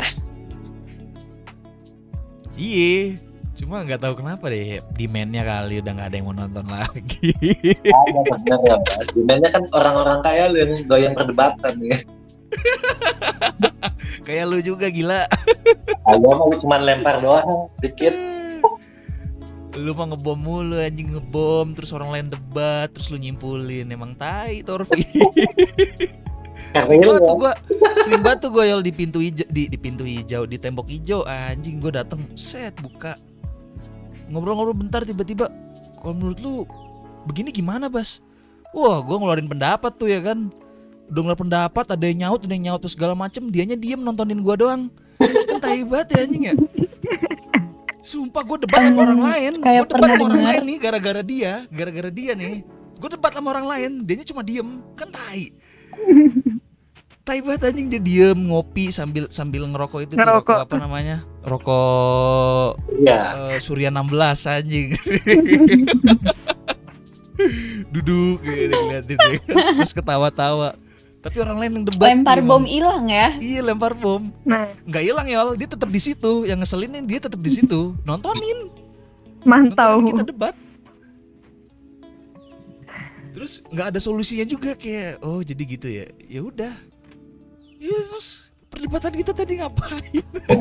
Iya, cuma nggak tahu kenapa deh, demand-nya kali udah nggak ada yang mau nonton lagi.
benar ya, Mas. Demandnya kan orang-orang kaya lu yang doyan perdebatan ya.
Kayak lu juga gila.
Agak mah cuma lempar doang dikit.
Lu mah ngebom mulu anjing, ngebom terus orang lain debat terus lu nyimpulin, emang tai Torfi. Sering banget tuh gue Yol di pintu hijau, di tembok hijau anjing, gue dateng set buka ngobrol-ngobrol bentar, tiba-tiba kalau menurut lu begini gimana Bas? Wah gue ngeluarin pendapat tuh ya kan, udah ngeluarin pendapat, ada yang nyaut terus segala macem, dianya diem nontonin gue doang. Kan tai banget ya anjing ya. Sumpah gue debat sama orang lain,
kayak
gue debat sama
pernah
orang
dengar.
lain nih gara-gara dia nih. Gue debat sama orang lain, dianya cuma diem, kan tai. Tai banget anjing, dia diem ngopi sambil ngerokok itu tuh,
Ngerokok.
rokok apa namanya? Rokok
Iya.
Surya 16 anjing. Duduk kayak ngeliatin dia, terus ketawa-tawa. Tapi orang lain yang debat.
Lempar
nih,
bom
Bang.
hilang ya.
Iya, lempar bom.
Nah,
Nggak hilang Yol, dia tetap di situ. Yang ngeselin dia tetap di situ. Nontonin
mantau.
kita debat. Terus nggak ada solusinya juga, kayak oh jadi gitu ya. Ya udah. Ya terus perdebatan kita tadi ngapain?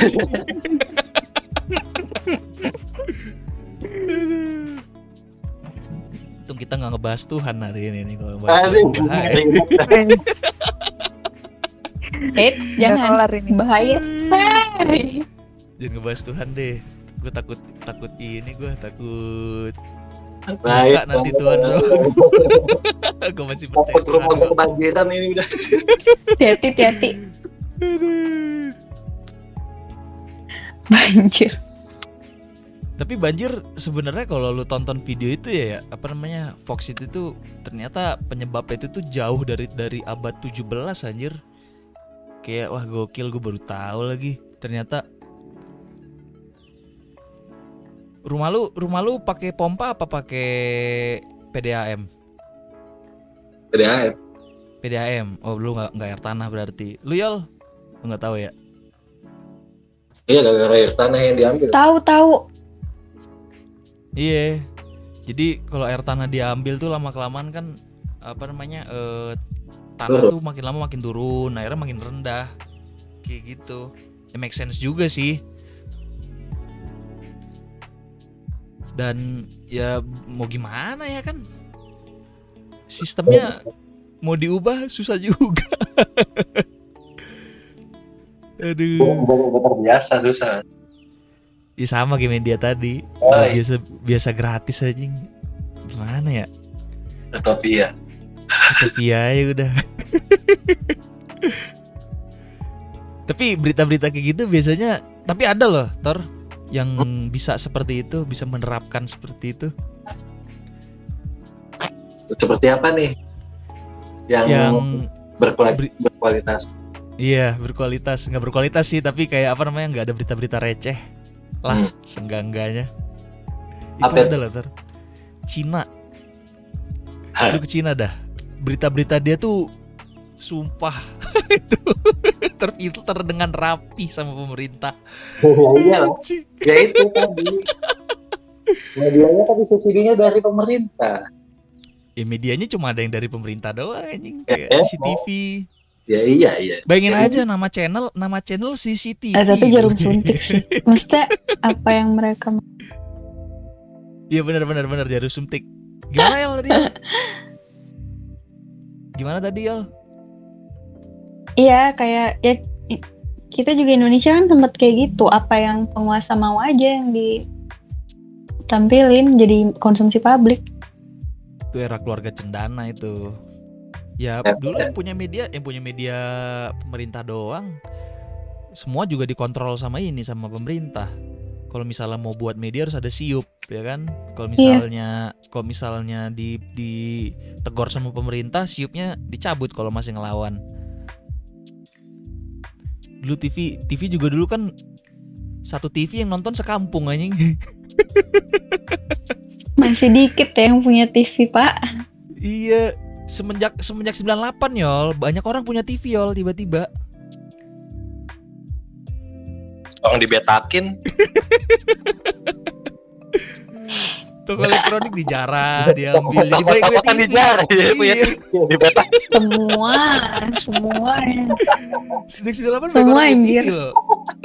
Untung kita nggak ngebahas Tuhan hari ini nih, kalau bahas
Aduh,
Tuhan bahaya.
Eits,
Udah
jangan.
kelar ini.
Bahaya say.
Jangan ngebahas Tuhan deh. Gue takut ini, gue takut
Baik,
buka nanti Tuhan. Gue masih percaya
Takut rumah
Tuhan.
gue kebanjiran ini udah.
Hati-hati. Banjir.
Tapi banjir sebenarnya kalau lu tonton video itu ya apa namanya, Fox itu tuh ternyata penyebabnya itu tuh jauh dari abad 17 anjir. Kayak wah gokil, gue baru tahu lagi. Ternyata rumah lu pakai pompa apa pakai PDAM?
PDAM.
PDAM. Oh, lu nggak air tanah berarti. Lu Yol? Lu nggak tahu ya?
Iya, gara-gara air tanah yang diambil.
Tahu.
Iya. Jadi kalau air tanah diambil tuh lama-kelamaan kan apa namanya, tanah tuh makin lama makin turun, airnya makin rendah. Kayak gitu. Ya make sense juga sih. Dan ya mau gimana ya kan? Sistemnya mau diubah susah juga. Aduh.
Udah terbiasa susah.
Ya sama kayak media tadi.
Oh,
Biasa gratis aja. Gimana ya?
Utopia.
Utopia ya udah. Tapi berita-berita kayak gitu biasanya, tapi ada loh Thor yang bisa seperti itu, bisa menerapkan seperti itu.
Seperti apa nih? Yang berkualitas.
Iya, berkualitas. Nggak berkualitas sih, tapi kayak apa namanya, nggak ada berita-berita receh lah, senggangganya. Itu
Apa?
ada loh Thor. Cina. Lu ke Cina dah. Berita-berita dia tuh sumpah itu terfilter dengan rapi sama pemerintah.
Iya, ya itu tadi. Medianya tadi subsidinya dari pemerintah.
Ya medianya cuma ada yang dari pemerintah doang anjing, kayak CCTV.
Ya iya.
Bayangin aja nama channel CCTV.
Tapi jarum suntik sih. Maksudnya apa yang mereka
Iya benar jarum suntik. Gimana Yol tadi? Gimana tadi Yol?
Iya, kayak ya kita juga Indonesia kan tempat kayak gitu. Apa yang penguasa mau aja yang ditampilin jadi konsumsi publik.
Itu era keluarga cendana itu. Ya dulu yang punya media pemerintah doang. Semua juga dikontrol sama pemerintah. Kalau misalnya mau buat media harus ada siup, ya kan? Kalau misalnya ditegor sama pemerintah, siupnya dicabut kalau masih ngelawan. Dulu TV juga dulu kan satu TV yang nonton sekampung anjing.
Masih dikit ya yang punya TV, Pak.
Iya, semenjak 98 Yol, banyak orang punya TV Yol tiba-tiba.
Orang dibetakin.
Toko elektronik dijarah, diambil. Jadi baik
Apa kan dijarah ya, punya dibetak.
Semua.
Sejak 98 banyak
Semua
orang punya
anjir.
TV loh.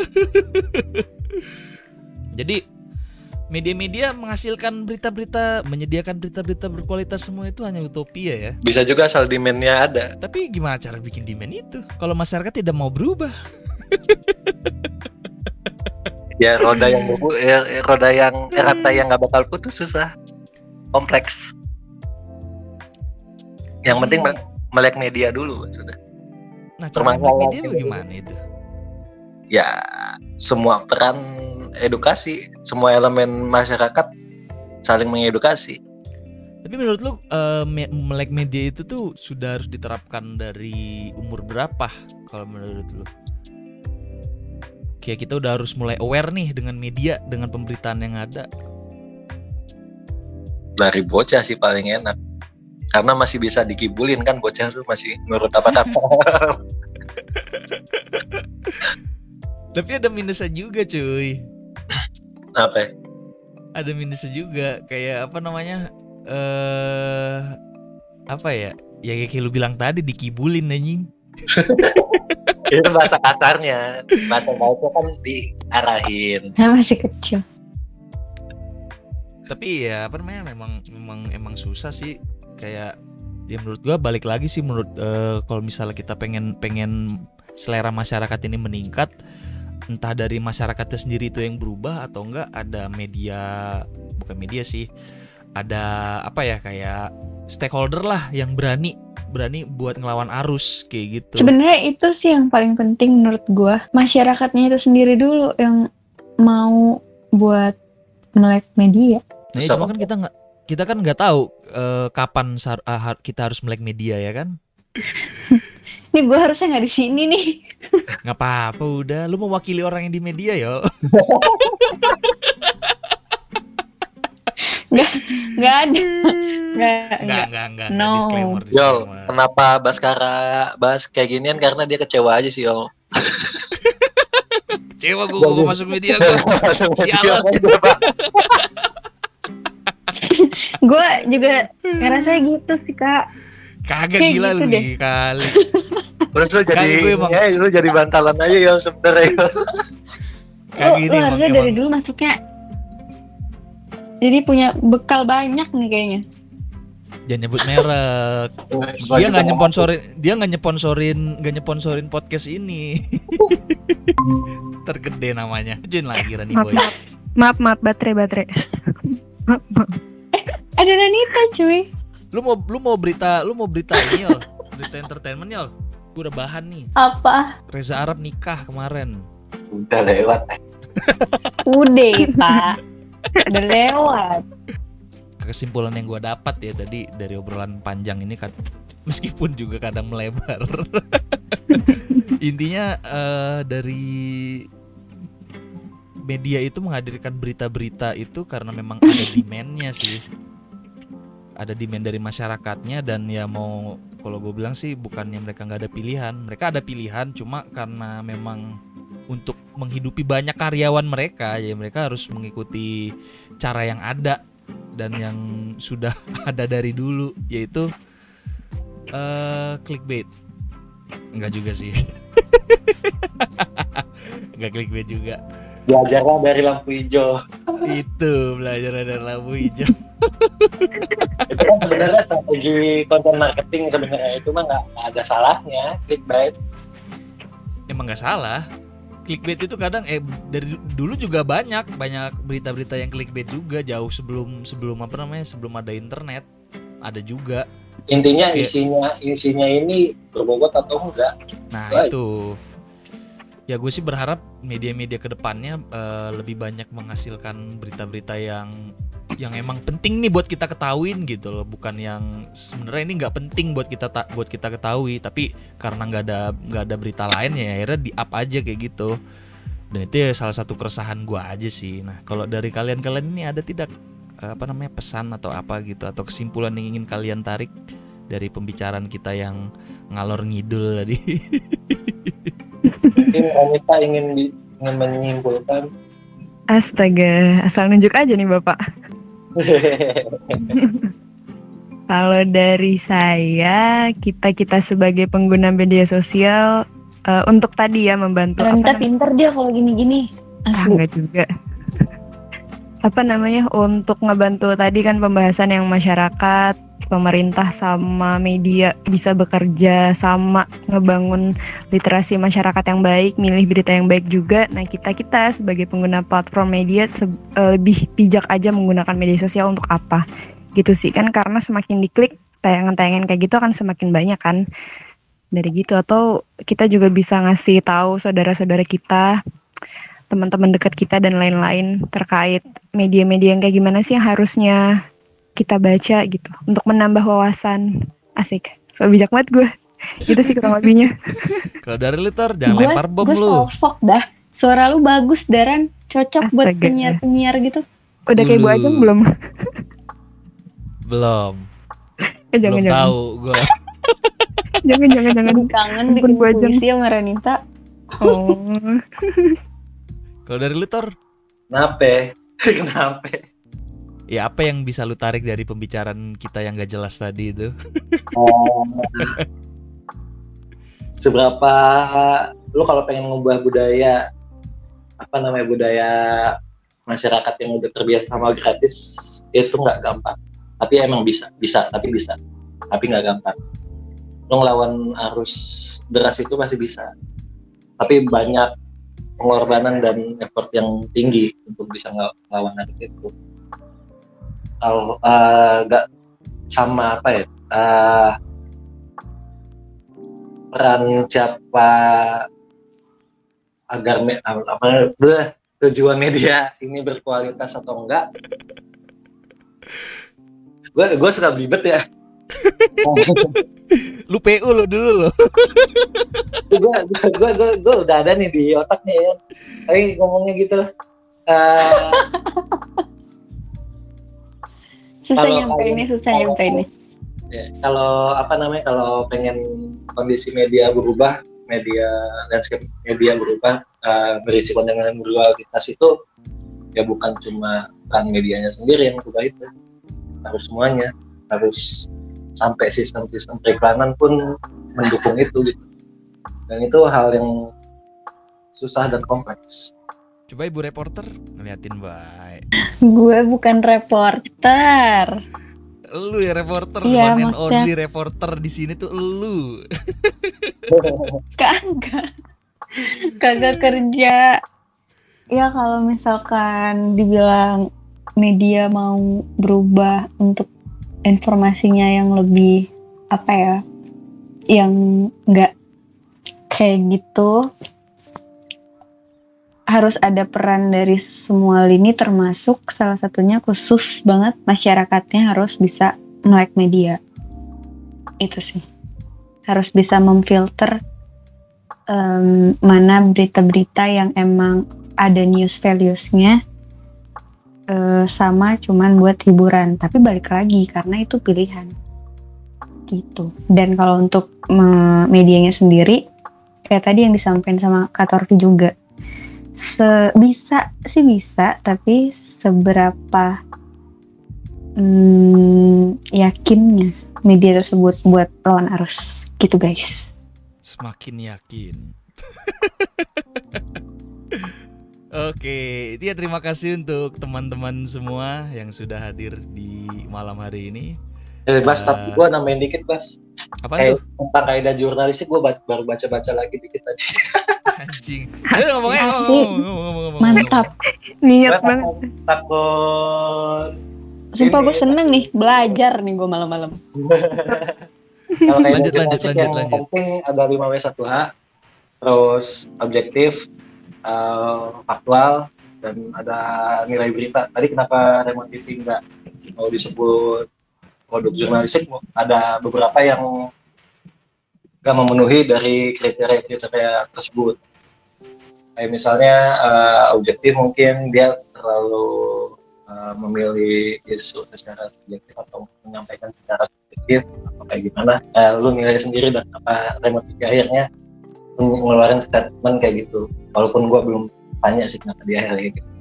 Jadi media-media menghasilkan berita-berita, menyediakan berita-berita berkualitas semua itu hanya utopia ya.
Bisa juga asal demand-nya ada.
Tapi gimana cara bikin demand itu? Kalau masyarakat tidak mau berubah.
Ya roda yang rantai yang nggak bakal putus susah, kompleks. Yang penting melek media dulu sudah.
Nah, cara melek media bagaimana itu?
Ya semua peran edukasi, semua elemen masyarakat saling mengedukasi.
Tapi menurut lu melek media itu tuh sudah harus diterapkan dari umur berapa kalau menurut lu? Kayak kita udah harus mulai aware nih dengan media, dengan pemberitaan yang ada.
Dari bocah sih paling enak. karena masih bisa dikibulin kan, bocah tuh masih nurut apa kata.
Tapi ada minusnya juga cuy.
Apa?
Ada minusnya juga, kayak apa namanya, apa ya, ya kayak lu bilang tadi, dikibulin anjing.
Itu bahasa kasarnya, bahasa baiknya kan diarahin.
Saya masih kecil.
Tapi ya apa namanya, memang susah sih, kayak ya menurut gua balik lagi sih, menurut kalau misalnya kita pengen selera masyarakat ini meningkat, entah dari masyarakatnya sendiri itu yang berubah atau enggak ada bukan media sih, ada apa ya, kayak stakeholder lah yang berani buat ngelawan arus kayak gitu.
Sebenarnya itu sih yang paling penting menurut gua, masyarakatnya itu sendiri dulu yang mau buat melek media.
Nah, cuma kan kita kan nggak tahu kapan kita harus melek media ya kan?
Ini gue harusnya nggak di sini nih.
Nggak apa-apa, udah. Lu mewakili orang yang di media yo.
Nggak ada.
Nggak.
No.
Disclaimer.
Yol, kenapa Baskara bahas kayak ginian, karena dia kecewa aja sih Yol.
Kecewa gue masuk media gue. Sialan.
Gue juga ngerasa gitu sih kak.
Kagak
Kayak
gila
gitu
lu
deh.
kali.
Lu jadi bantalan aja Yol sebenernya.
Kayak gini
Lu harusnya dari dulu masuknya. Jadi punya bekal banyak nih kayaknya.
Jangan nyebut merek. Dia nggak nyponsorin podcast ini. Tergede namanya. Join lagi Rani Boy.
Maaf baterai.
Ada Nanita cuy.
Lu mau berita ini Yol. Berita entertainment Yol. Gue udah bahan nih.
Apa?
Reza Arab nikah kemarin.
Udah lewat.
Udah pak. Udah lewat.
Kesimpulan yang gue dapat ya tadi dari obrolan panjang ini kan, meskipun juga kadang melebar. Intinya dari media itu menghadirkan berita-berita itu karena memang ada demand-nya sih. Ada demand dari masyarakatnya, dan ya mau kalau gue bilang sih bukannya mereka nggak ada pilihan, mereka ada pilihan, cuma karena memang untuk menghidupi banyak karyawan mereka, ya mereka harus mengikuti cara yang ada dan yang sudah ada dari dulu, yaitu clickbait. Enggak juga sih. Enggak clickbait juga.
Belajarlah dari lampu hijau.
Itu belajar dari lampu hijau.
Itu kan sebenarnya strategi konten marketing sebenarnya, itu mah nggak ada salahnya clickbait.
Emang nggak salah. Clickbait itu kadang dari dulu juga banyak berita-berita yang clickbait juga, jauh sebelum ada internet ada juga.
Intinya isinya ini berbobot atau enggak.
Nah
baik.
Itu ya gue sih berharap media-media kedepannya lebih banyak menghasilkan berita-berita yang emang penting nih buat kita ketahuin gitu loh, bukan yang sebenarnya ini nggak penting buat kita ketahui, tapi karena nggak ada berita lain ya akhirnya di up aja kayak gitu. Dan itu ya salah satu keresahan gue aja sih. Nah kalau dari kalian ini ada tidak pesan atau apa gitu, atau kesimpulan yang ingin kalian tarik dari pembicaraan kita yang ngalor ngidul tadi?
Mungkin Anita ingin menyimpulkan.
Astaga, asal nunjuk aja nih Bapak. Kalau dari saya, kita sebagai pengguna media sosial untuk tadi ya membantu.
Anita pinter dia kalau gini-gini.
Enggak juga. Untuk ngebantu tadi kan pembahasan yang masyarakat, pemerintah sama media bisa bekerja sama ngebangun literasi masyarakat yang baik, milih berita yang baik juga. Nah kita sebagai pengguna platform media lebih bijak aja menggunakan media sosial untuk apa gitu sih kan, karena semakin diklik tayangan-tayangan kayak gitu akan semakin banyak kan dari gitu. Atau kita juga bisa ngasih tahu saudara-saudara kita, teman-teman dekat kita dan lain-lain terkait media-media yang kayak gimana sih yang harusnya kita baca gitu untuk menambah wawasan. Asik, so bijak banget gue. Itu sih kurang lebihnya.
Kalau dari lu Tor, jangan lempar bom lu.
Gue salfok dah. Suara lu bagus Daran, cocok buat penyiar-penyiar gitu.
Udah kayak Bu Ajeng belum?
Belum. Belum
Jangan.
tahu gue.
Jangan.
Kangen
Ampun,
bikin
gua aja.
puisi sama Ranita.
Oh.
Kalau dari lu Tor,
Kenapa? Kenapa?
ya apa yang bisa lu tarik dari pembicaraan kita yang gak jelas tadi itu?
Oh, seberapa lu kalau pengen ngubah budaya budaya masyarakat yang udah terbiasa sama gratis itu nggak gampang, tapi emang bisa tapi nggak gampang. Lu ngelawan arus deras itu pasti bisa, tapi banyak pengorbanan dan effort yang tinggi untuk bisa ngelawan arus itu. Kalau nggak sama apa ya, peran siapa agar tujuan media ini berkualitas atau enggak, gue suka belibet ya.
Lu PU lu dulu lo.
gue udah ada nih di otak nih ya, tapi ngomongnya gitu lah.
Susah
Kalau
nyampe ini.
Ya, kalau kalau pengen kondisi media berubah, landscape media berubah, berisi konten yang berkualitas itu ya bukan cuma peran medianya sendiri yang berubah, itu harus semuanya, harus sampai sistem periklanan pun mendukung itu gitu. Dan itu hal yang susah dan kompleks.
Coba Ibu reporter ngeliatin baik.
Gue bukan reporter.
Lu ya reporter,
Iya,
one and
maksudnya-
only reporter di sini tuh lu.
Kagak kerja. Ya kalau misalkan dibilang media mau berubah untuk informasinya yang lebih apa ya, yang nggak kayak gitu, harus ada peran dari semua lini, termasuk salah satunya khusus banget masyarakatnya harus bisa melek media. Itu sih, harus bisa memfilter mana berita-berita yang emang ada news values-nya sama cuman buat hiburan. Tapi balik lagi, karena itu pilihan gitu. Dan kalau untuk medianya sendiri, kayak tadi yang disampaikan sama Kak Torfi juga, bisa, tapi seberapa yakinnya media tersebut buat lawan arus gitu guys.
Semakin yakin. Oke, dia terima kasih untuk teman-teman semua yang sudah hadir di malam hari ini.
Bas, tapi gue nambahin dikit, Bas.
Apa tuh?
Tentang kaidah jurnalistik gue baru baca lagi dikit tadi.
Anjing.
Asik,
Ngomong.
Mantap.
Niat
Gua
banget.
takut
Sumpah
ini,
gue seneng nih, belajar nih gue malam-malam.
kalau kaidah
Lanjut,
jurnalistik yang
lanjut.
penting ada 5W1H, terus objektif, faktual, dan ada nilai berita. Tadi kenapa Remote TV nggak mau disebut produk jurnalistik? Ada beberapa yang nggak memenuhi dari kriteria tersebut. Kayak misalnya objektif, mungkin dia terlalu memilih isu secara subjektif atau menyampaikan secara subjektif atau kayak gimana. Lu nilai sendiri, dan apa Remote TV akhirnya ngeluarin statement kayak gitu. Walaupun gua belum tanya sih kenapa dia kayak gitu.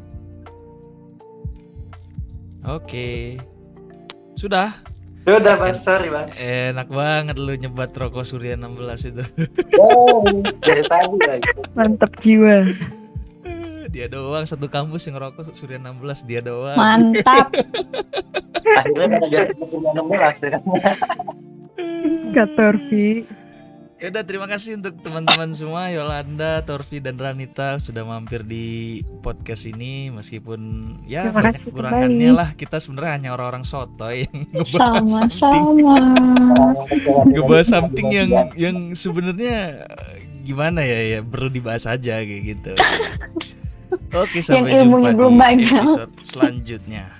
Oke. Sudah.
Udah, Bas, sorry, Bas.
Enak banget lu nyebat rokok Surya 16 itu.
Oh, dari tadi lagi.
Mantap jiwa.
Dia doang satu kampus yang ngerokok Surya 16, dia doang.
Mantap.
Akhirnya pada jadi 16 ya.
Kak Torfi.
Ya udah, terima kasih untuk teman-teman semua, Yolanda, Torfi, dan Ranita sudah mampir di podcast ini, meskipun ya
Terima
banyak
kasih
kekurangannya
kembali.
lah. Kita sebenarnya hanya orang-orang sotoy yang ngebahas something,
Sama-sama.
ngebahas something yang sebenarnya gimana ya perlu dibahas aja kayak gitu. Oke, sampai
Yang ilmunya
jumpa
belum
di
banyak.
episode selanjutnya.